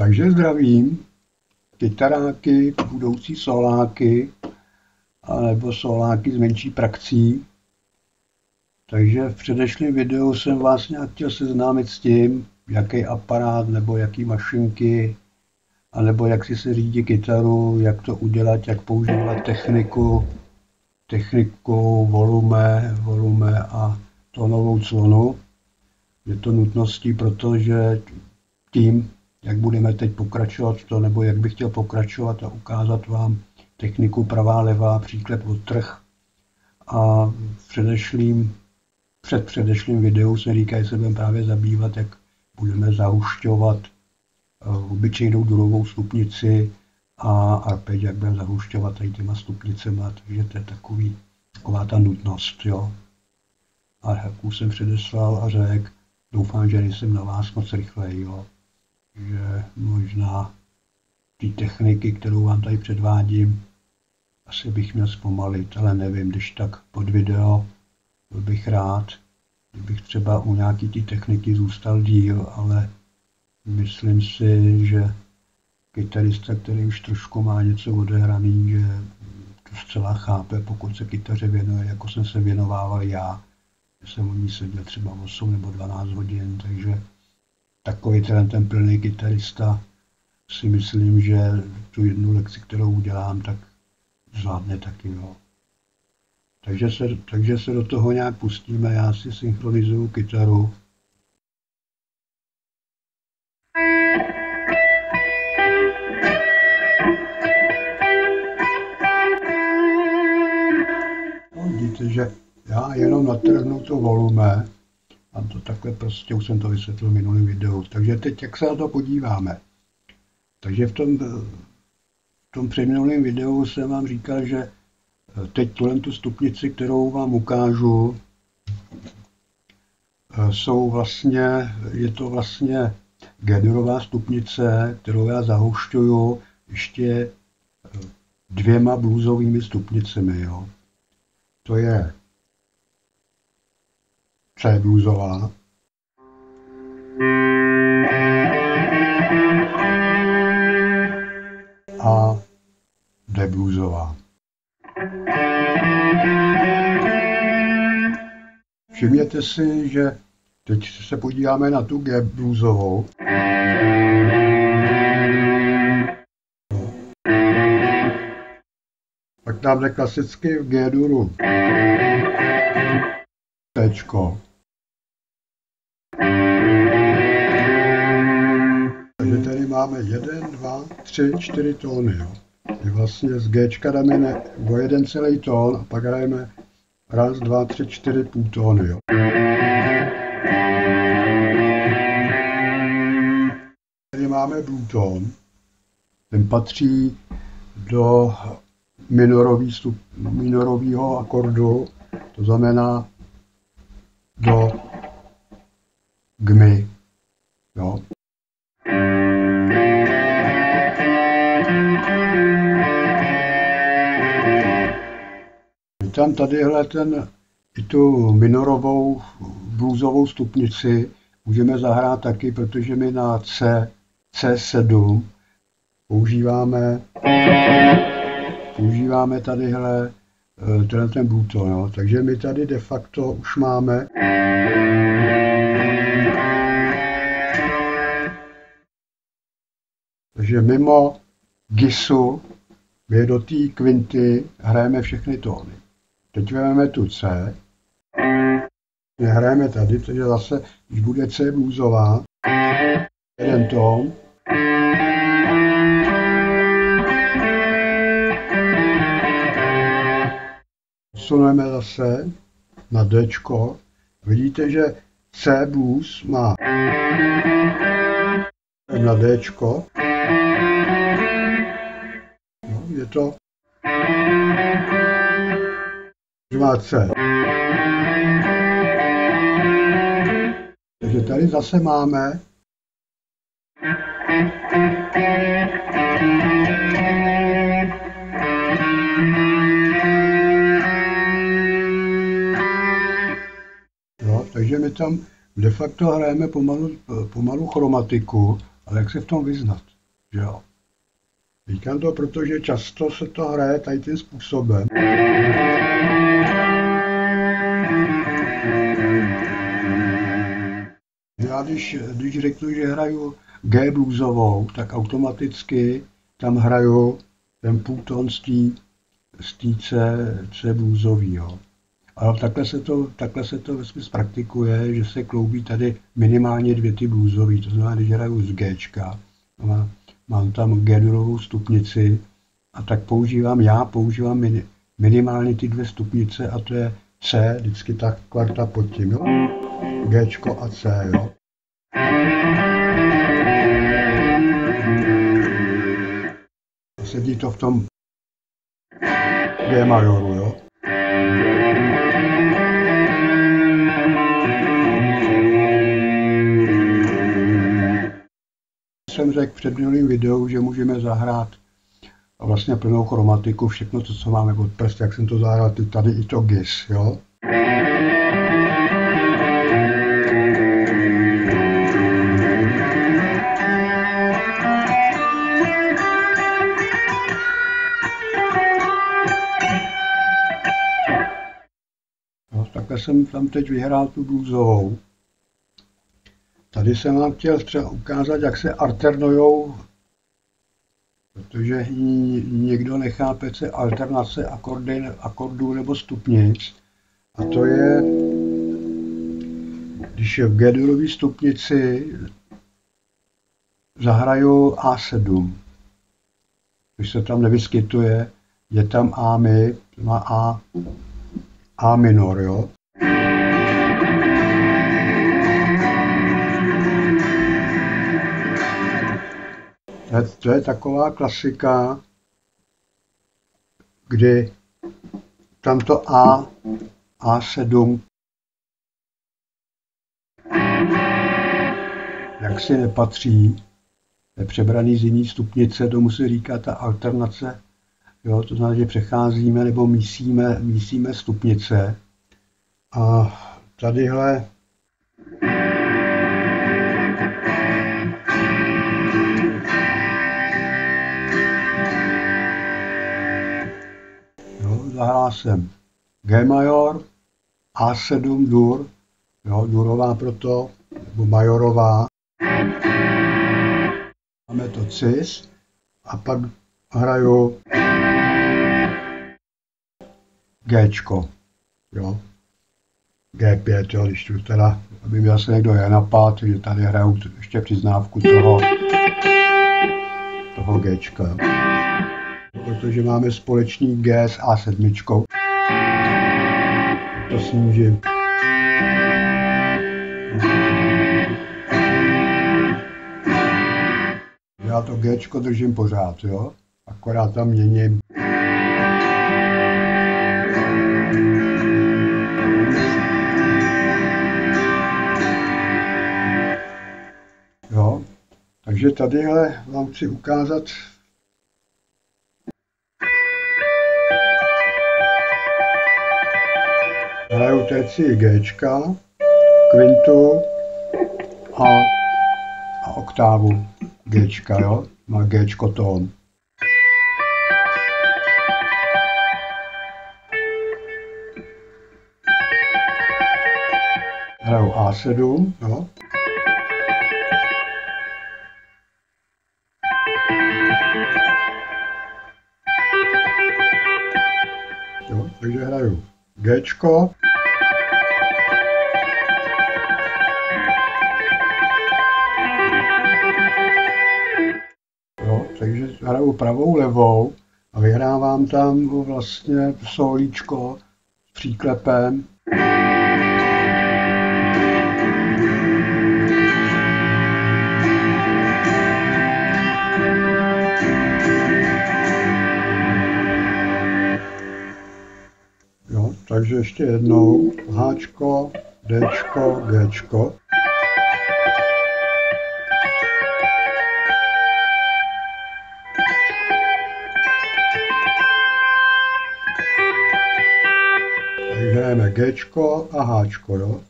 Takže zdravím kytaráky, budoucí soláky, anebo soláky s menší praxí. Takže v předešlém videu jsem vás nějak chtěl seznámit s tím, jaký aparát nebo jaký mašinky, anebo jak si se řídí kytaru, jak to udělat, jak používat techniku, volume a tónovou clonu. Je to nutností, protože tím, jak budeme teď pokračovat v to, nebo jak bych chtěl pokračovat a ukázat vám techniku pravá, levá, příklep, odtrh. A před předešlým videu se říká, že se budeme právě zabývat, jak budeme zahušťovat obyčejnou durovou stupnici a arpeď, jak budeme zahušťovat tady těma stupnicema, takže to je taková ta nutnost, jo. A jak už jsem předeslal a řekl, doufám, že nejsem na vás moc rychlej, jo. Že možná ty techniky, kterou vám tady předvádím, asi bych měl zpomalit, ale nevím, když tak pod video byl bych rád, kdybych třeba u nějaký ty techniky zůstal díl, ale myslím si, že kytarista, který už trošku má něco odehraný, že to zcela chápe, pokud se kytaře věnuje, jako jsem se věnovával já. Že jsem u ní seděl třeba 8 nebo 12 hodin, takže takový ten plný kytarista si myslím, že tu jednu lekci, kterou udělám, tak zvládne taky, jo. Takže se do toho nějak pustíme, já si synchronizuju kytaru. Vidíte, že já jenom natrhnu to volume a to takhle prostě, už jsem to vysvětlil v minulém videu. Takže teď, jak se na to podíváme. Takže v tom předminulém videu jsem vám říkal, že teď tu stupnici, kterou vám ukážu, je to vlastně G-durová stupnice, kterou já zahušťuju ještě 2 bluesovými stupnicemi, jo. To je C bluesová, a D bluesová. Všimněte si, že teď se podíváme na tu G bluesovou. Pak nám jde klasicky v G-duru Cčko. Takže tady máme 1, 2, 3, 4 tóny. Jo. My vlastně z Gčka dáme o jeden celý tón a pak hrajeme 1, 2, 3, 4 půltóny. Jo. Tady máme blue tón. Ten patří do minorového akordu, to znamená do gmy. Jo. Tam tadyhle i tu minorovou bluesovou stupnici můžeme zahrát taky, protože my na C7 používáme tadyhle ten blue tone, jo. Takže my tady de facto už máme takže mimo gisu my do té kvinty hrajeme všechny tóny. Teď vezmeme tu C, hrajeme tady, takže zase, když bude C bluesová, jeden tón, posuneme zase na Dčko. Vidíte, že C blues má na Dčko. No, je to má C. Takže tady zase máme takže my tam de facto hrajeme pomalu chromatiku, ale jak se v tom vyznat? že jo. Říkám to, protože často se to hraje tady tím způsobem. Já když řeknu, že hraju G bluesovou, tak automaticky tam hraju ten půlton z té C bluesový. Jo. Ale takhle se to vesměs praktikuje, že se kloubí tady minimálně 2 ty bluesový. To znamená, když hraju z Gčka, mám tam G-durovou stupnici a tak používám minimálně ty 2 stupnice a to je C, vždycky ta kvarta pod tím, jo? Gčko a C, jo? Sedí to v tom G majoru, jo? Jsem řekl v předminulém videu, že můžeme zahrát vlastně plnou chromatiku, všechno to, co máme pod prsty, jak jsem to zahrál tady i to GIS, jo? Takhle jsem tam teď vyhrál tu bluesovou. Tady jsem vám chtěl třeba ukázat, jak se alternujou, protože někdo nechápe, co je alternace akordů nebo stupnic. A to je, když v G-durové stupnici zahraju A7, když se tam nevyskytuje, je tam A minor, jo. To je taková klasika, kdy tamto A7 jaksi nepatří, je přebraný z jiný stupnice, tomu se říká ta alternace, jo, to znamená, že přecházíme nebo mísíme stupnice a tadyhle zahrál jsem G major, A7 dur, jo, durová proto, nebo majorová. Máme to cis a pak hraju Gčko, jo, G5, jo, když tu teda, aby měl se někdo napad, že tady hraju ještě přiznávku toho Gčka, jo. Protože máme společný G s A7. To snížím. Já to Gčko držím pořád, jo? Akorát tam měním. Jo? Takže tadyhle vám chci ukázat hraju terci Gčka, kvintu a oktávu Gčka, jo? Má Gčko tón. Hraju A7, jo? Takže hraju Gčko. Jo, takže hraju pravou, levou a vyhrávám tam vlastně solíčko s příklepem. Jo, takže ještě jednou Hčko, Dčko, Gčko. Takže hrajeme Gčko a Hčko, jo.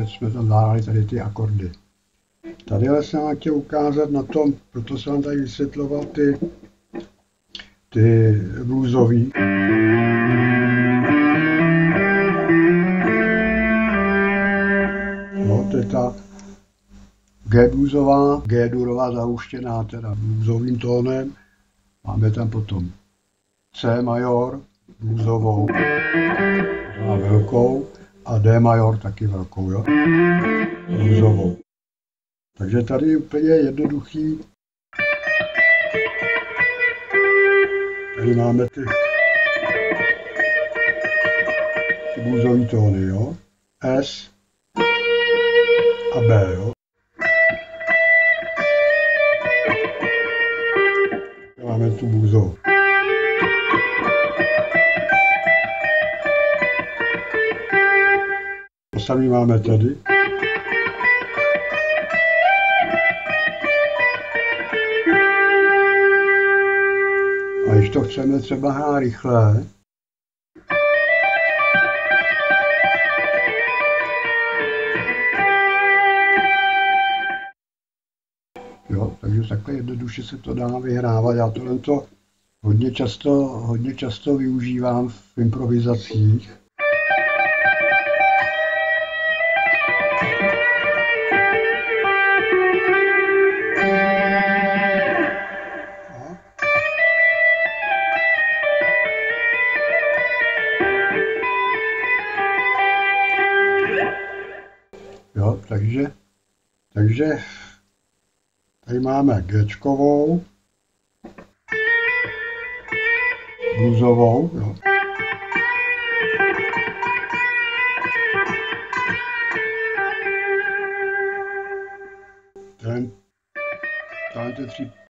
takže jsme tam zahrali tady ty akordy. Tadyhle jsem vám chtěl ukázat na tom, proto jsem vám tady vysvětloval ty bluesový. No, to je ta G-bluesová, G-durová zahuštěná, teda bluesovým tónem. Máme tam potom C major, bluesovou, velkou, a D major taky velkou, jo, bluesovou. Takže tady je úplně jednoduchý. Tady máme ty bluesový tóny, jo, S a B, jo. Máme tu bluesovou. To samé máme tady. A když to chceme třeba hrát rychle, jo, takže takhle jednoduše se to dá vyhrávat. Já tohle to hodně často využívám v improvizacích. Jo, takže tady máme Gčkovou, bluesovou, jo. Ty